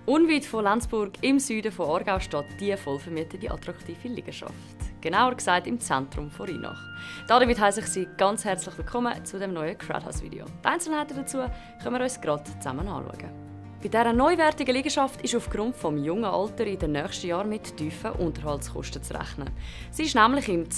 Unweit von Lenzburg im Süden von Aargau steht die vollvermietete attraktive Liegenschaft. Genauer gesagt im Zentrum von Rheinach. Damit heisse ich Sie ganz herzlich willkommen zu dem neuen Crowdhouse-Video. Die Einzelheiten dazu können wir uns gerade zusammen anschauen. Bei dieser neuwertigen Liegenschaft ist aufgrund des jungen Alters in den nächsten Jahren mit tiefen Unterhaltskosten zu rechnen. Sie ist nämlich im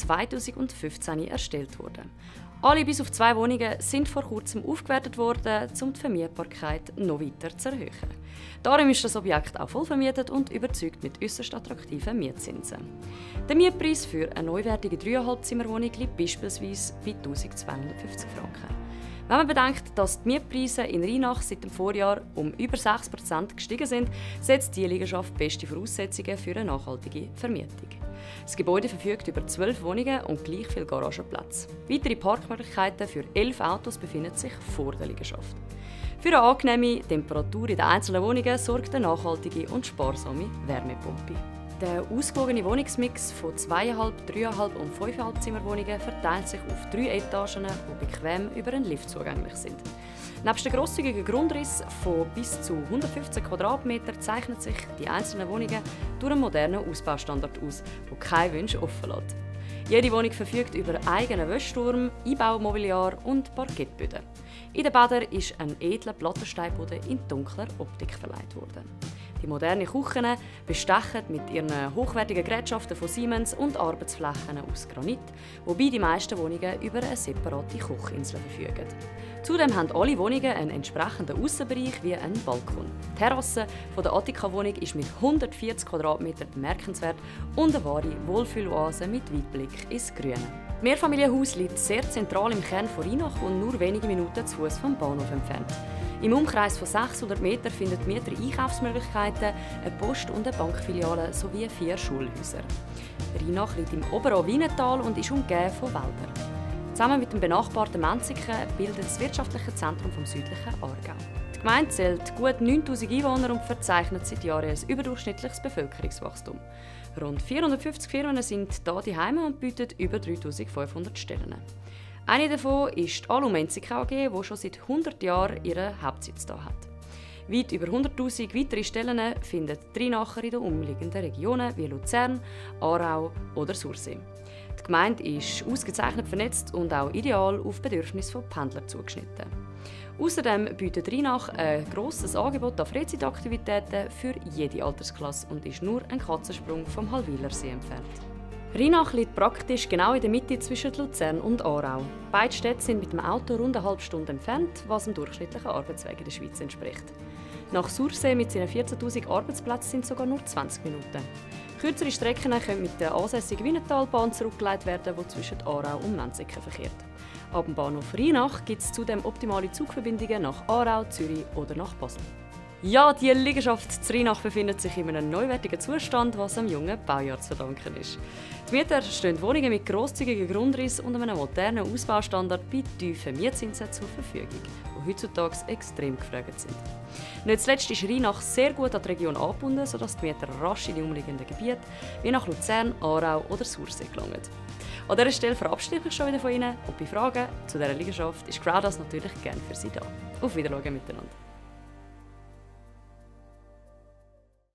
2015 erstellt worden. Alle bis auf 2 Wohnungen sind vor kurzem aufgewertet worden, um die Vermietbarkeit noch weiter zu erhöhen. Darum ist das Objekt auch voll vermietet und überzeugt mit äußerst attraktiven Mietzinsen. Der Mietpreis für eine neuwertige 3,5-Zimmerwohnung liegt beispielsweise bei 1250 Franken. Wenn man bedenkt, dass die Mietpreise in Rheinach seit dem Vorjahr um über 6% gestiegen sind, setzt die Liegenschaft beste Voraussetzungen für eine nachhaltige Vermietung. Das Gebäude verfügt über 12 Wohnungen und gleich viel Garagenplatz. Weitere Parkmöglichkeiten für 11 Autos befinden sich vor der Liegenschaft. Für eine angenehme Temperatur in den einzelnen Wohnungen sorgt eine nachhaltige und sparsame Wärmepumpe. Der ausgewogene Wohnungsmix von 2,5, 3,5 und 5,5 Zimmerwohnungen verteilt sich auf 3 Etagen, die bequem über einen Lift zugänglich sind. Neben dem grosszügigen Grundriss von bis zu 115 Quadratmetern zeichnen sich die einzelnen Wohnungen durch einen modernen Ausbaustandard aus, der keine Wünsche offen lässt. Jede Wohnung verfügt über einen eigenen Wäschturm, Einbaumobiliar und Parkettböden. In den Bädern ist ein edler Plattensteinboden in dunkler Optik verleiht worden. Die modernen Küchen bestechen mit ihren hochwertigen Gerätschaften von Siemens und Arbeitsflächen aus Granit, wobei die meisten Wohnungen über eine separate Kochinsel verfügen. Zudem haben alle Wohnungen einen entsprechenden Aussenbereich wie einen Balkon. Die Terrasse der Attika-Wohnung ist mit 140 Quadratmetern bemerkenswert und eine wahre Wohlfühloase mit Weitblick ins Grüne. Das Mehrfamilienhaus liegt sehr zentral im Kern von Rheinach und nur wenige Minuten zu Fuß vom Bahnhof entfernt. Im Umkreis von 600 Metern finden die Mieter Einkaufsmöglichkeiten, eine Post- und eine Bankfiliale sowie 4 Schulhäuser. Rheinach liegt im oberen Wienetal und ist umgeben von Wäldern. Zusammen mit dem benachbarten Menziken bildet das wirtschaftliche Zentrum vom südlichen Aargau. Die Gemeinde zählt gut 9000 Einwohner und verzeichnet seit Jahren ein überdurchschnittliches Bevölkerungswachstum. Rund 450 Firmen sind hier daheim und bieten über 3500 Stellen. Eine davon ist die Alu Menzika AG, die schon seit 100 Jahren ihren Hauptsitz hier hat. Weit über 100'000 weitere Stellen finden die Rheinacher in den umliegenden Regionen wie Luzern, Aarau oder Sursee. Die Gemeinde ist ausgezeichnet vernetzt und auch ideal auf Bedürfnisse von Pendlern zugeschnitten. Außerdem bietet Rheinach ein grosses Angebot an Freizeitaktivitäten für jede Altersklasse und ist nur ein Katzensprung vom Halwilersee entfernt. Rheinach liegt praktisch genau in der Mitte zwischen Luzern und Aarau. Beide Städte sind mit dem Auto rund eine halbe Stunde entfernt, was dem durchschnittlichen Arbeitsweg in der Schweiz entspricht. Nach Sursee mit seinen 14'000 Arbeitsplätzen sind es sogar nur 20 Minuten. Kürzere Strecken können mit der ansässigen Wienetalbahn zurückgelegt werden, die zwischen Aarau und Menziken verkehrt. Ab dem Bahnhof Rheinach gibt es zudem optimale Zugverbindungen nach Aarau, Zürich oder nach Basel. Ja, die Liegenschaft zu Rheinach befindet sich in einem neuwertigen Zustand, was am jungen Baujahr zu verdanken ist. Die Mieter stehen Wohnungen mit grosszügigen Grundriss und einem modernen Ausbaustandard bei tiefen Mietzinsen zur Verfügung, die heutzutage extrem gefragt sind. Nicht zuletzt ist Rheinach sehr gut an die Region angebunden, sodass die Mieter rasch in die umliegenden Gebiete wie nach Luzern, Aarau oder Sursee gelangen. An dieser Stelle verabschiede ich mich schon wieder von Ihnen und bei Fragen zu dieser Liegenschaft ist Crowdhouse natürlich gerne für Sie da. Auf Wiedersehen miteinander.